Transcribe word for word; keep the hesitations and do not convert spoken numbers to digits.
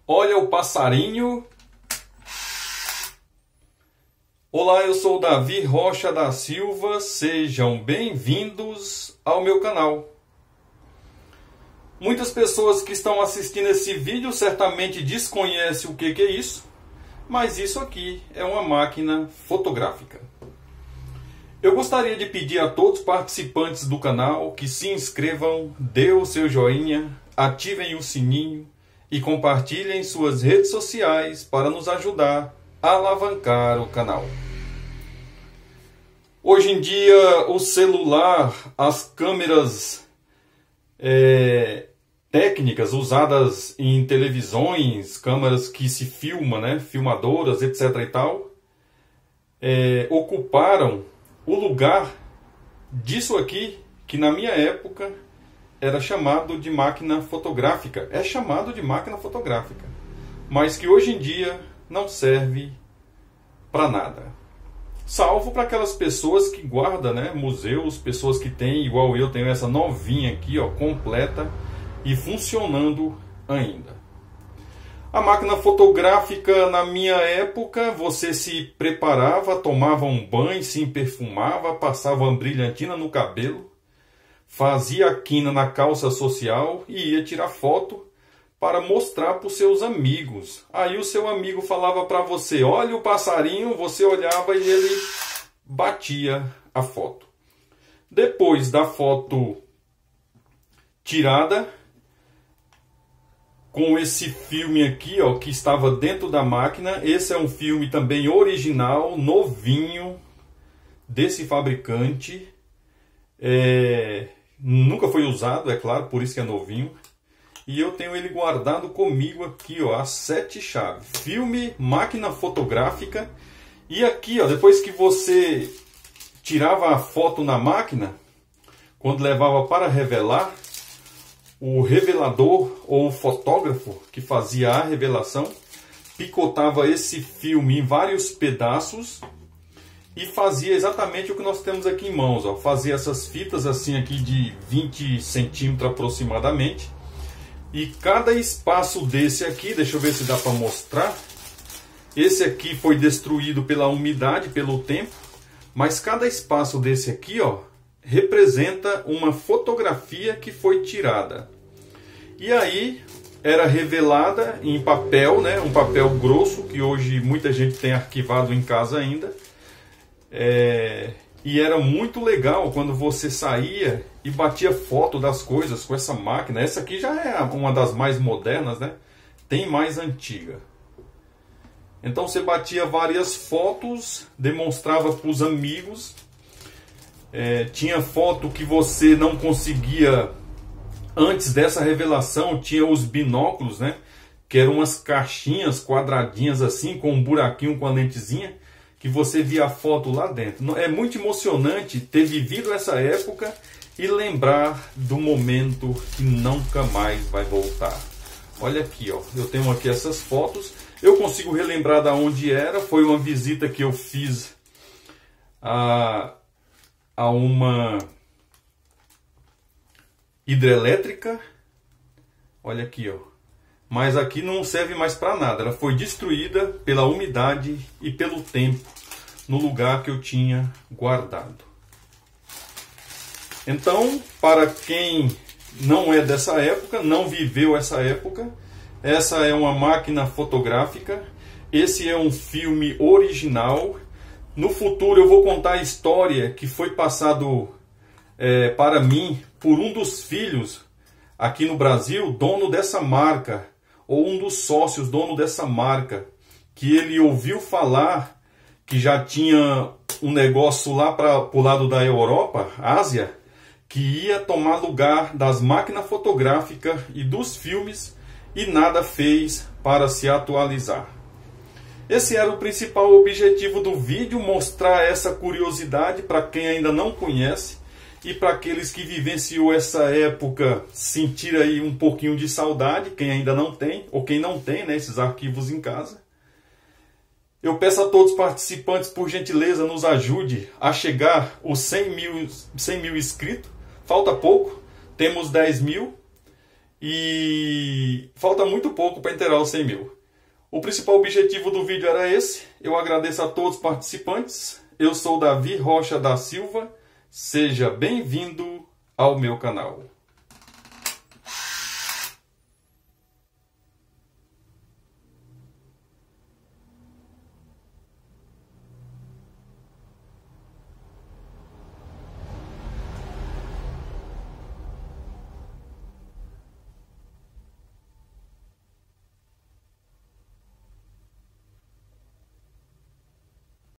Olha o passarinho. Olá, eu sou o Davi Rocha da Silva. Sejam bem-vindos ao meu canal. Muitas pessoas que estão assistindo esse vídeo certamente desconhecem o que que é isso, mas isso aqui é uma máquina fotográfica. Eu gostaria de pedir a todos os participantes do canal que se inscrevam, dê o seu joinha, ativem o sininho e compartilhem em suas redes sociais para nos ajudar a alavancar o canal. Hoje em dia, o celular, as câmeras é, técnicas usadas em televisões, câmeras que se filmam, né, filmadoras, etc e tal, é, ocuparam o lugar disso aqui, que na minha época era chamado de máquina fotográfica. É chamado de máquina fotográfica, mas que hoje em dia não serve para nada. Salvo para aquelas pessoas que guardam, né, museus, pessoas que têm, igual eu, tenho essa novinha aqui, ó, completa e funcionando ainda. A máquina fotográfica, na minha época, você se preparava, tomava um banho, se perfumava, passava uma brilhantina no cabelo, fazia a quina na calça social e ia tirar foto para mostrar para os seus amigos. Aí o seu amigo falava para você, olha o passarinho, você olhava e ele batia a foto. Depois da foto tirada, com esse filme aqui, ó, que estava dentro da máquina, esse é um filme também original, novinho, desse fabricante, é... nunca foi usado, é claro, por isso que é novinho. E eu tenho ele guardado comigo aqui, ó, as sete chaves. Filme, máquina fotográfica. E aqui, ó, depois que você tirava a foto na máquina, quando levava para revelar, o revelador ou o fotógrafo que fazia a revelação picotava esse filme em vários pedaços e fazia exatamente o que nós temos aqui em mãos, ó. Fazia essas fitas assim aqui de vinte centímetros aproximadamente. E cada espaço desse aqui, deixa eu ver se dá para mostrar. Esse aqui foi destruído pela umidade, pelo tempo. Mas cada espaço desse aqui, ó, representa uma fotografia que foi tirada. E aí era revelada em papel, né, um papel grosso, que hoje muita gente tem arquivado em casa ainda. É... E era muito legal quando você saía e batia foto das coisas com essa máquina. Essa aqui já é uma das mais modernas, né? Tem mais antiga. Então você batia várias fotos, demonstrava para os amigos. É, tinha foto que você não conseguia, antes dessa revelação, tinha os binóculos, né? Que eram umas caixinhas quadradinhas assim, com um buraquinho com a lentezinha, que você via a foto lá dentro. É muito emocionante ter vivido essa época e lembrar do momento que nunca mais vai voltar. Olha aqui, ó, eu tenho aqui essas fotos. Eu consigo relembrar de onde era. Foi uma visita que eu fiz a, a uma hidrelétrica. Olha aqui, ó. Mas aqui não serve mais para nada. Ela foi destruída pela umidade e pelo tempo no lugar que eu tinha guardado. Então, para quem não é dessa época, não viveu essa época, essa é uma máquina fotográfica. Esse é um filme original. No futuro eu vou contar a história que foi passado é, para mim por um dos filhos aqui no Brasil, dono dessa marca, ou um dos sócios, dono dessa marca, que ele ouviu falar que já tinha um negócio lá para o lado da Europa, Ásia, que ia tomar lugar das máquinas fotográficas e dos filmes, e nada fez para se atualizar. Esse era o principal objetivo do vídeo, mostrar essa curiosidade para quem ainda não conhece, e para aqueles que vivenciou essa época, sentir aí um pouquinho de saudade, quem ainda não tem, ou quem não tem, né, esses arquivos em casa. Eu peço a todos os participantes, por gentileza, nos ajude a chegar aos cem mil inscritos. Falta pouco, temos dez mil. E falta muito pouco para inteirar os cem mil. O principal objetivo do vídeo era esse. Eu agradeço a todos os participantes. Eu sou Davi Rocha da Silva. Seja bem-vindo ao meu canal.